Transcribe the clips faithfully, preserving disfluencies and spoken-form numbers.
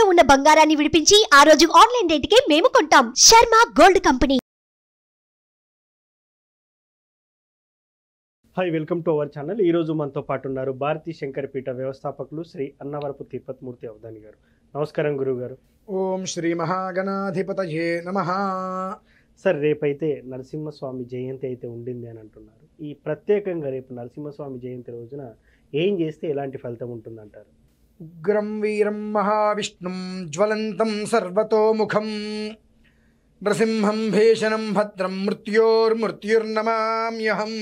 తాకట్టులో ఉన్న బంగారాన్ని విడిపించి ఆ రోజు ఆన్లైన్ రేటుకే మేము కొంటాం. Sharma gold company. Hi, welcome to our channel. ఈరోజు మనతో పాటు ఉన్నారు భారతీ శంకరపీఠ వ్యవస్థాపకులు శ్రీ అన్నవరపు తిరుపతిమూర్తి అవధాని గారు. నమస్కారం గురువు గారు. ఓం శ్రీ మహాగణాధిపతయే నమః. సార్, రేపైతే నరసింహస్వామి జయంతి అయితే ఉండింది అని అంటున్నారు. ఈ ప్రత్యేకంగా రేపు నరసింహస్వామి జయంతి రోజున ఏం చేస్తే ఎలాంటి ఫలితం ఉంటుందంటారు? ఉగ్రం వీరం మహావిష్ణుం జ్వలంతం సర్వతోముఖం నృసింహం భీషణం భద్రం మృత్యోర్మృత్యుర్నమామ్యహం.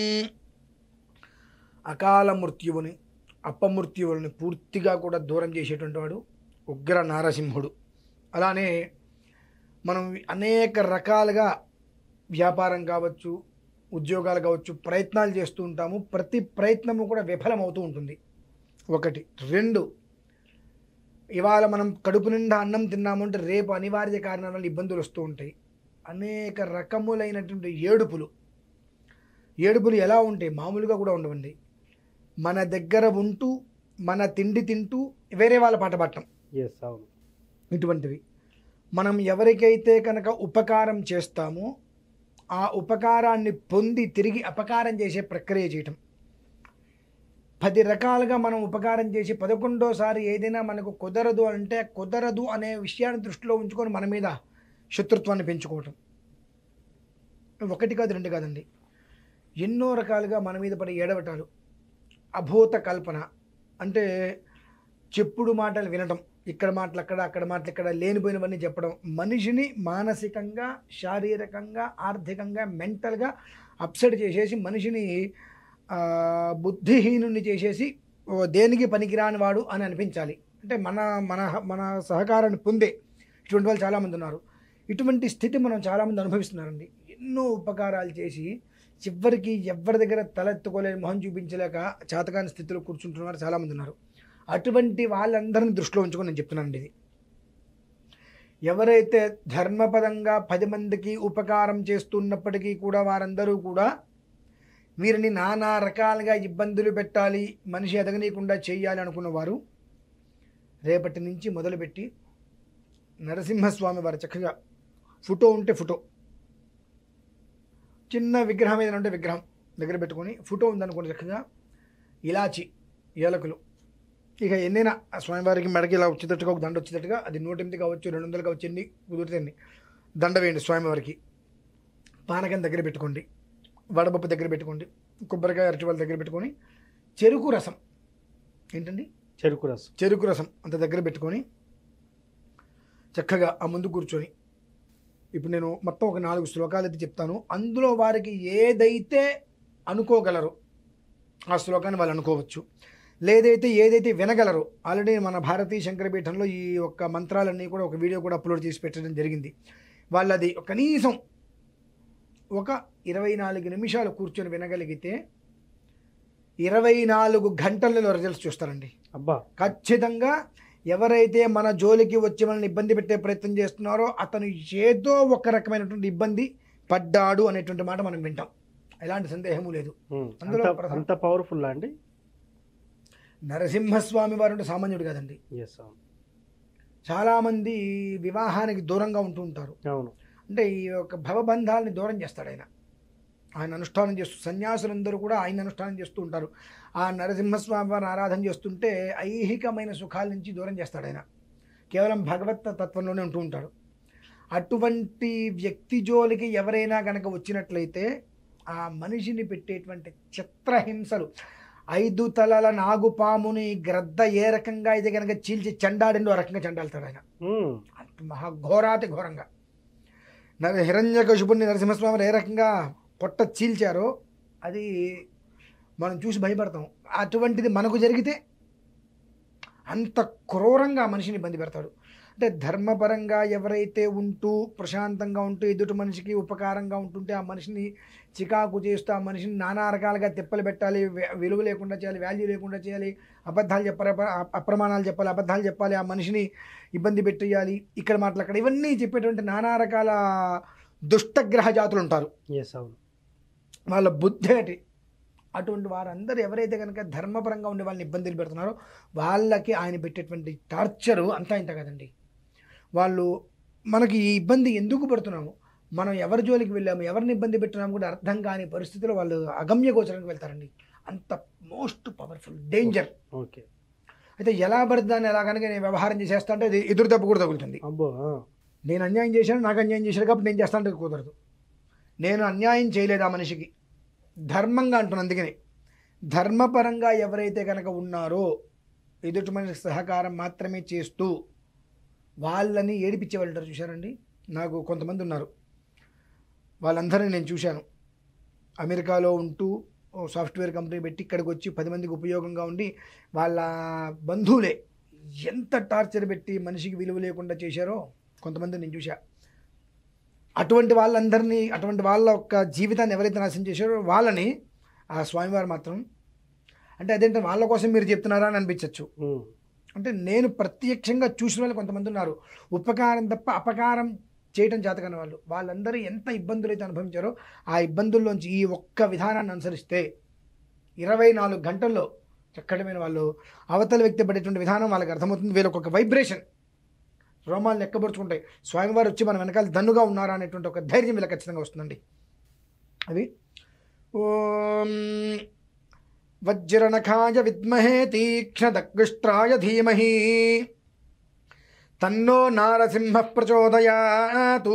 అకాల మృత్యువుని అపమృత్యువుని పూర్తిగా కూడా దూరం చేసేటువంటి వాడు ఉగ్ర నారసింహుడు. అలానే మనం అనేక రకాలుగా వ్యాపారం కావచ్చు, ఉద్యోగాలు కావచ్చు, ప్రయత్నాలు చేస్తూ ఉంటాము. ప్రతి ప్రయత్నము కూడా విఫలమవుతూ ఉంటుంది. ఒకటి. రెండు, ఇవాళ మనం కడుపు నిండా అన్నం తిన్నామంటే రేపు అనివార్య కారణాల వల్ల ఇబ్బందులు వస్తూ ఉంటాయి. అనేక రకములైనటువంటి ఏడుపులు ఏడుపులు ఎలా ఉంటాయి? మామూలుగా కూడా ఉండవండి. మన దగ్గర ఉంటూ మన తిండి తింటూ వేరే వాళ్ళ పాట పట్టడం, ఎస్, అవును. ఇటువంటివి. మనం ఎవరికైతే కనుక ఉపకారం చేస్తామో ఆ ఉపకారాన్ని పొంది తిరిగి అపకారం చేసే ప్రక్రియ చేయటం. పది రకాలుగా మనం ఉపకారం చేసి పదకొండోసారి ఏదైనా మనకు కుదరదు అంటే కుదరదు అనే విషయాన్ని దృష్టిలో ఉంచుకొని మన మీద శత్రుత్వాన్ని పెంచుకోవటం. ఒకటి కాదు, రెండు కాదండి, ఎన్నో రకాలుగా మన మీద పడి ఏడవటాలు. అభూత కల్పన అంటే చెప్పుడు మాటలు వినటం, ఇక్కడ మాటలు అక్కడ, అక్కడ మాటలు ఇక్కడ, లేనిపోయినవన్నీ చెప్పడం. మనిషిని మానసికంగా, శారీరకంగా, ఆర్థికంగా, మెంటల్గా అప్సెట్ చేసేసి మనిషిని బుద్ధిహీనుని చేసేసి దేనికి పనికిరాని వాడు అని అనిపించాలి. అంటే మన మన మన సహకారాన్ని పొందే ఇటువంటి వాళ్ళు చాలామంది ఉన్నారు. ఇటువంటి స్థితి మనం చాలామంది అనుభవిస్తున్నారండి. ఎన్నో ఉపకారాలు చేసి చివరికి ఎవరి దగ్గర తలెత్తుకోలేని మొహం చూపించలేక చేతకాని స్థితిలో కూర్చుంటున్నారు చాలామంది ఉన్నారు. అటువంటి వాళ్ళందరినీ దృష్టిలో ఉంచుకొని నేను చెప్తున్నానండి ఇది. ఎవరైతే ధర్మపదంగా పది మందికి ఉపకారం చేస్తున్నప్పటికీ కూడా వారందరూ కూడా వీరిని నానా రకాలుగా ఇబ్బందులు పెట్టాలి, మనిషి ఎదగనీయకుండా చేయాలి అనుకున్న వారు రేపటి నుంచి మొదలుపెట్టి నరసింహస్వామి వారి చక్కగా ఫోటో ఉంటే ఫోటో, చిన్న విగ్రహం ఏదైనా ఉంటే విగ్రహం దగ్గర పెట్టుకొని, ఫోటో ఉందనుకోండి చక్కగా ఇలాచి, ఏలకులు, ఇక ఎన్నైనా స్వామివారికి మెడకి ఇలా వచ్చేటట్టుగా ఒక దండ వచ్చేటట్టుగా, అది నూట ఎనిమిది కావచ్చు, రెండు వందలు కావచ్చు, ఎన్ని కుదిరితే దండ వేయండి స్వామివారికి. పానకం దగ్గర పెట్టుకోండి, వడపప్పు దగ్గర పెట్టుకోండి, కొబ్బరికాయ అరటివాళ్ళ దగ్గర పెట్టుకొని, చెరుకు రసం, ఏంటండి చెరుకు రసం చెరుకు రసం అంత దగ్గర పెట్టుకొని చక్కగా ఆ ముందు కూర్చొని, ఇప్పుడు నేను మొత్తం ఒక నాలుగు శ్లోకాలు అయితే చెప్తాను. అందులో వారికి ఏదైతే అనుకోగలరో ఆ శ్లోకాన్ని వాళ్ళు అనుకోవచ్చు. లేదైతే ఏదైతే వినగలరో, ఆల్రెడీ మన భారతీ శంకరపీఠంలో ఈ ఒక్క మంత్రాలన్నీ కూడా ఒక వీడియో కూడా అప్లోడ్ చేసి పెట్టడం జరిగింది. వాళ్ళు అది కనీసం ఒక ఇరవై నాలుగు నిమిషాలు కూర్చొని వినగలిగితే ఇరవై నాలుగు గంటలలో రిజల్ట్స్ చూస్తారండి. అబ్బా, ఖచ్చితంగా ఎవరైతే మన జోలికి వచ్చి మనల్ని ఇబ్బంది పెట్టే ప్రయత్నం చేస్తున్నారో అతను ఏదో ఒక రకమైనటువంటి ఇబ్బంది పడ్డాడు అనేటువంటి మాట మనం వింటాం. ఎలాంటి సందేహము లేదు. అందులో అంత పవర్ఫుల్ అండి నరసింహస్వామి వారు అంటే సామాన్యుడు కాదండి. ఎస్, అవును. చాలామంది వివాహానికి దూరంగా ఉంటూ ఉంటారు. అవును. అంటే ఈ యొక్క భవబంధాలని దూరం చేస్తాడు ఆయన. ఆయన అనుష్ఠానం చేస్తూ, సన్యాసులందరూ కూడా ఆయన అనుష్ఠానం చేస్తూ ఉంటారు. ఆ నరసింహస్వామి వారిని ఆరాధన చేస్తుంటే ఐహికమైన సుఖాల నుంచి దూరం చేస్తాడు ఆయన. కేవలం భగవత్ తత్వంలోనే ఉంటూ ఉంటాడు. అటువంటి వ్యక్తి జోలికి ఎవరైనా కనుక వచ్చినట్లయితే ఆ మనిషిని పెట్టేటువంటి చిత్రహింసలు, ఐదు తలల నాగుపాముని గ్రద్ద ఏ రకంగా ఇది కనుక చీల్చి చెండాడిందో ఆ రకంగా చెండాలుతాడు ఆయన. మహాఘోరాతి ఘోరంగా నర హిరణ్యకశిపుణ్ణి నరసింహస్వామి ఏ రకంగా పొట్ట చీల్చారో అది మనం చూసి భయపడతాం. అటువంటిది మనకు జరిగితే అంత క్రూరంగా మనిషిని ఇబ్బంది పెడతాడు. అంటే ధర్మపరంగా ఎవరైతే ఉంటూ ప్రశాంతంగా ఉంటూ ఎదుటి మనిషికి ఉపకారంగా ఉంటుంటే ఆ మనిషిని చికాకు చేస్తూ ఆ మనిషిని నానా రకాలుగా తిప్పలు పెట్టాలి, విలువ లేకుండా చేయాలి, వాల్యూ లేకుండా చేయాలి, అబద్ధాలు చెప్పాలి, అప్రమాణాలు చెప్పాలి, అబద్ధాలు చెప్పాలి, ఆ మనిషిని ఇబ్బంది పెట్టేయాలి, ఇక్కడ మాటలు అక్కడ, ఇవన్నీ చెప్పేటువంటి నానా రకాల దుష్టగ్రహ జాతులు ఉంటారు. ఎస్, అవును. వాళ్ళ బుద్ధి అటువంటి వారందరూ ఎవరైతే కనుక ధర్మపరంగా ఉండే వాళ్ళని ఇబ్బందులు పెడుతున్నారో వాళ్ళకి ఆయన పెట్టేటువంటి టార్చరు అంతా ఇంత కదండి. వాళ్ళు మనకి ఈ ఇబ్బంది ఎందుకు పడుతున్నాము, మనం ఎవరి జోలికి వెళ్ళాము, ఎవరిని ఇబ్బంది పెట్టినాము కూడా అర్థం కాని పరిస్థితిలో వాళ్ళు అగమ్య గోచరానికి వెళ్తారండి. అంత మోస్ట్ పవర్ఫుల్ డేంజర్. ఓకే. అయితే ఎలా పడుతుందని ఎలా కనుక నేను వ్యవహారం చేసేస్తా అంటే అది ఎదురు దెబ్బ కూడా తగులుతుంది. అబ్బో, నేను అన్యాయం చేశాను, నాకు అన్యాయం చేశాడు కాబట్టి నేను చేస్తా అంటే కుదరదు. నేను అన్యాయం చేయలేదు ఆ మనిషికి, ధర్మంగా అంటున్నాను. అందుకని ధర్మపరంగా ఎవరైతే కనుక ఉన్నారో ఎదుటి మనిషికి సహకారం మాత్రమే చేస్తూ వాళ్ళని ఏడిపించే వాళ్ళు ఉంటారు చూశారండి. నాకు కొంతమంది ఉన్నారు, వాళ్ళందరినీ నేను చూశాను. అమెరికాలో ఉంటూ సాఫ్ట్వేర్ కంపెనీ పెట్టి ఇక్కడికి వచ్చి పది మందికి ఉపయోగంగా ఉండి వాళ్ళ బంధువులే ఎంత టార్చర్ పెట్టి మనిషికి విలువ లేకుండా చేశారో కొంతమంది నేను చూశా. అటువంటి వాళ్ళందరినీ, అటువంటి వాళ్ళ యొక్క జీవితాన్ని ఎవరైతే నాశనం చేశారో వాళ్ళని ఆ స్వామివారు మాత్రం, అంటే అదేంటే వాళ్ళ కోసం మీరు చెప్తున్నారా అని అనిపించవచ్చు. అంటే నేను ప్రత్యక్షంగా చూసిన వాళ్ళు కొంతమంది ఉన్నారు, ఉపకారం తప్ప అపకారం చేయటం చేతకాని వాళ్ళు. వాళ్ళందరూ ఎంత ఇబ్బందులు అయితే అనుభవించారో ఆ ఇబ్బందుల్లోంచి ఈ ఒక్క విధానాన్ని అనుసరిస్తే ఇరవై నాలుగు గంటల్లో చక్కడమైన వాళ్ళు అవతల వ్యక్తి పడేటువంటి విధానం వాళ్ళకి అర్థమవుతుంది. వీళ్ళకి ఒక వైబ్రేషన్, రోమాలు లెక్కబరుచుకుంటాయి. స్వామివారు వచ్చి మన వెనకాల దన్నుగా ఉన్నారా అనేటువంటి ఒక ధైర్యం వీళ్ళకి ఖచ్చితంగా వస్తుందండి. అది ఓం వజ్రనఖాయ విద్మహే తీక్ష్ణదగ్ష్ట్రాయ ధీమహి తన్నో నారసింహ ప్రచోదయాతు.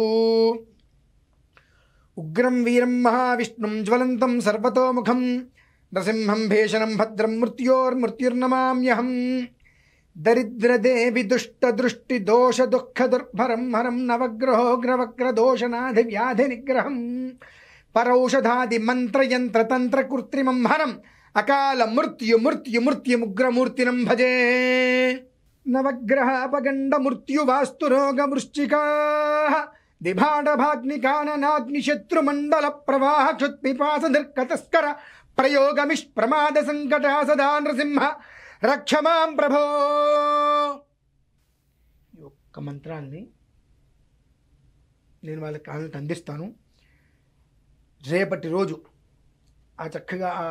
ఉగ్రం వీరం మహావిష్ణుం జ్వలంతం సర్వతోముఖం నరసింహం భీషణం భద్రం మృత్యోర్మృత్యుర్నమామ్యహం. దరిద్రదేవి దుష్టదృష్టి దోష దుఃఖ దుర్భరం హరం నవగ్రహోగ్రవక్ర దోషనాధి వ్యాధి నిగ్రహం పరౌషధాది మంత్రయంత్ర తంత్ర కృత్రిమం హరం అకాల మృత్యు మృత్యు మృత్యుముగ్రమూర్తినం భజే. నవగ్రహాపగండ మృత్యు వాస్తు రోగ వృశ్చికా దిభాడభాగ్నికాననాగ్ని శత్రుమండల ప్రవాహ క్షుత్పిపాస నిర్కతస్కర ప్రయోగమిష్ ప్రమాద సంకట సదా నృసింహ రక్షమాం ప్రభో. ఈ ఒక్క మంత్రాన్ని నేను వాళ్ళకి కాళ్ళకి అందిస్తాను. రేపటి రోజు ఆ చక్కగా ఆ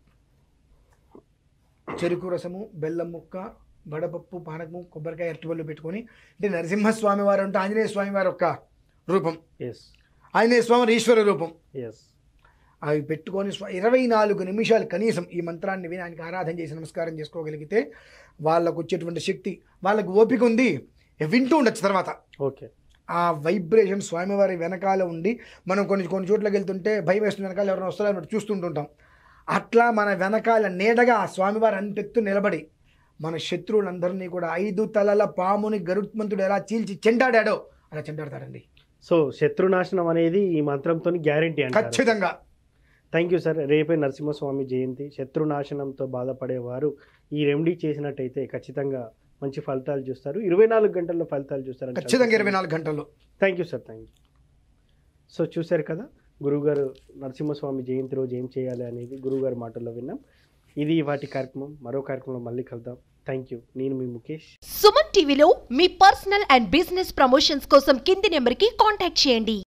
చెరుకు రసము, బెల్లం ముక్క, వడపప్పు, పానకము, కొబ్బరికాయ, అరటిపళ్ళు పెట్టుకొని, అంటే నరసింహస్వామి వారు అంటే ఆంజనేయ స్వామి వారి యొక్క రూపం, ఆంజనేయ స్వామి ఈశ్వర రూపం, అవి పెట్టుకొని ఇరవై నాలుగు నిమిషాలు కనీసం ఈ మంత్రాన్ని విని ఆయనకి ఆరాధన చేసి నమస్కారం చేసుకోగలిగితే వాళ్ళకు వచ్చేటువంటి శక్తి, వాళ్ళకు ఓపిక ఉంది, వింటూ ఉండొచ్చు తర్వాత. ఓకే. ఆ వైబ్రేషన్ స్వామివారి వెనకాల ఉండి మనం కొన్ని కొన్ని చోట్లకి వెళ్తుంటే భయం వేస్తున్న వెనకాల ఎవరైనా వస్తారో చూస్తుంటుంటాం. అట్లా మన వెనకాల నీడగా ఆ స్వామివారి అంతెత్తు నిలబడి మన శత్రువులందరినీ కూడా ఐదు తలల పాముని గరుత్మంతుడు ఎలా చీల్చి చెండాడాడో అలా చెండాడతాడండి. సో శత్రునాశనం అనేది ఈ మంత్రంతో గ్యారంటీ అండి. ఖచ్చితంగా. Thank you sir. రేపే నరసింహస్వామి జయంతి. శత్రునాశనంతో బాధపడేవారు ఈ రెమెడీ చేసినట్టయితే ఖచ్చితంగా మంచి ఫలితాలు చూస్తారు. ఇరవై నాలుగు గంటల్లో ఫలితాలు చూస్తారు ఖచ్చితంగా. ఇరవై నాలుగు గంటల్లో. Thank you sir. Thank you. So చూశారు కదా గురువుగారు నరసింహస్వామి జయంతి రోజు ఏం చేయాలి అనేది గురువుగారి మాటల్లో విన్నాం. ఇది వాటి కార్యక్రమం. మరో కార్యక్రమంలో మళ్ళీ కలుద్దాం. Thank you. నేను మీ ముఖేష్. సుమన్ టీవీలో మీ పర్సనల్ అండ్ బిజినెస్ ప్రమోషన్స్ కోసం కింది నెంబర్కి కాంటాక్ట్ చేయండి.